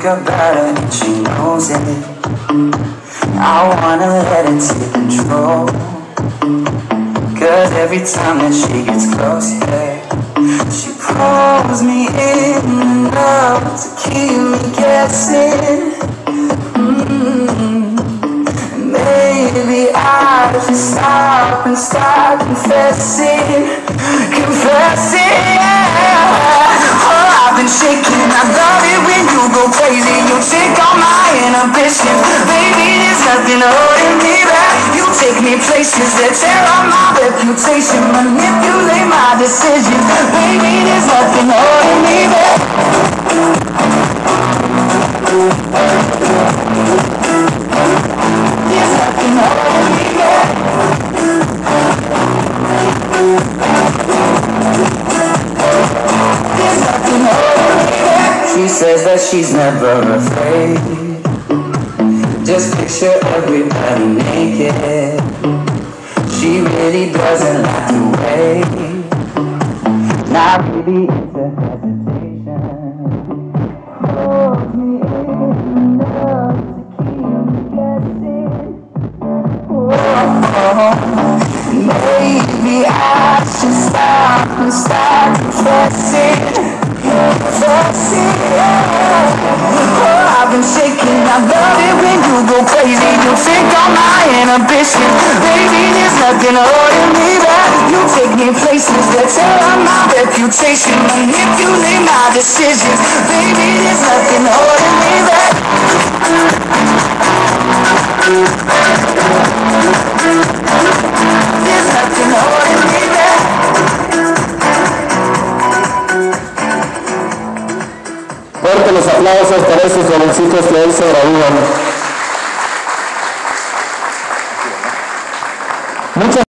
about her and she knows it. I wanna let it take control, cause every time that she gets close, yeah, she pulls me in enough to keep me guessing. Maybe I should stop and start confessing, yeah. Oh, I've been shaking, I love it when you go crazy. You take all my inhibitions, baby, there's nothing holding me back. You take me places that tear up my reputation, manipulate my decisions, baby, there's nothing holding me back. There's nothing holding me back. There's nothing holding me back. She says that she's never afraid. Just picture everybody naked. She really doesn't like to wait. Not really into hesitation. Holds me in enough to keep me guessing. Maybe I should stop and start confessing. Oh, I've been shaking, I love it when you go crazy. You take all my inhibitions, baby, there's nothing holding me back. You take me places that tear up my reputation, manipulate my decisions, baby, there's nothing holding me back. There's nothing holding me back. Fuerte los aplausos para estos jovencitos que hoy se gradúan.